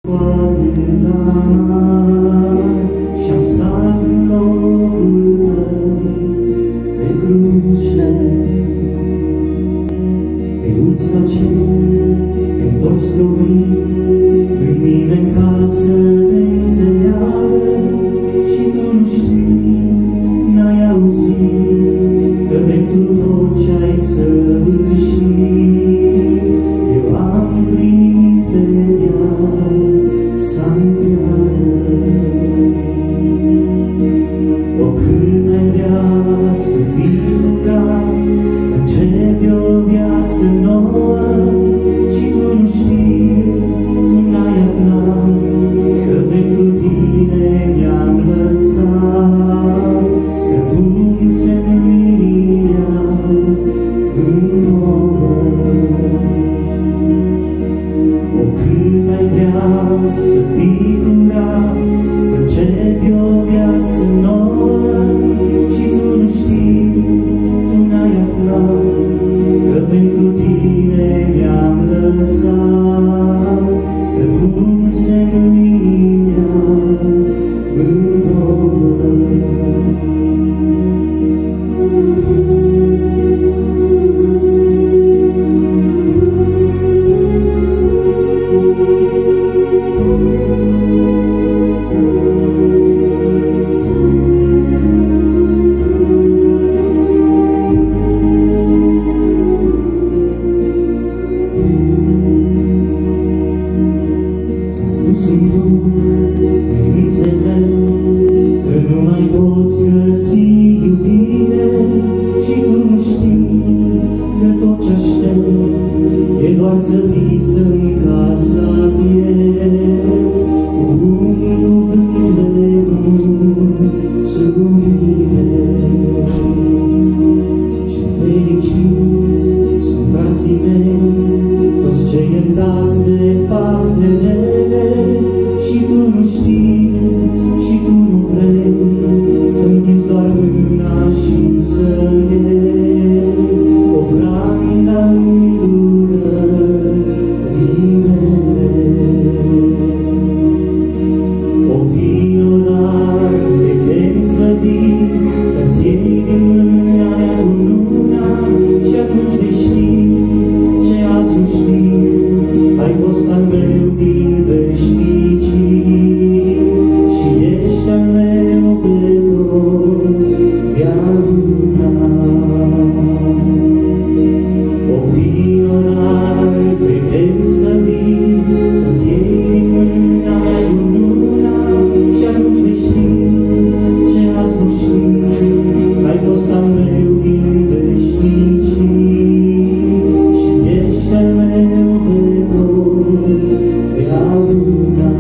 Și-am stat în locul tău pe cruce, pe uțiva ce te-mi toți dobit, în nimeni ca să te înțeleagă. Și tu nu știi, n-ai auzit, că pentru tot ce-ai săvârșit, eu am primit pe viața întreagă. O, cât ai vrea să fii curat, să începi o viață nouă, și tu nu știi, tu n-ai aflat, că pentru tine mi-am lăsat străpunse în inimea nouă. O, cât ai vrea să fii curat, să începi o viață nouă, și tu nu știi, tu n-ai aflat, că pentru tine mi-am lăsat străpunse în inimea nouă. Că nu mai poți găsi iubire, și tu nu știi că tot ce aștept e doar să vii să-mi cazi la piept cu un cuvânt de mulțumire. Ce fericiți sunt frații mei, toți cei iertați de faptele mele, și tu nu știi, și tu nu vrei să închizi doar mâna și să iei ofranda îndurării mele. O, vino, dar te chem să vii, să-ți iei din mâna mea cununa, și atunci vei ști ce azi nu știi, ai fost al meu din veșnicii, și ești al meu pe totdeauna. O, vino, dar te chem să vii, să-ți iei din mâna mea cununa, și atunci vei ști ce azi nu știi, ai fost al meu din veșnicii, și ești al meu pe totdeauna.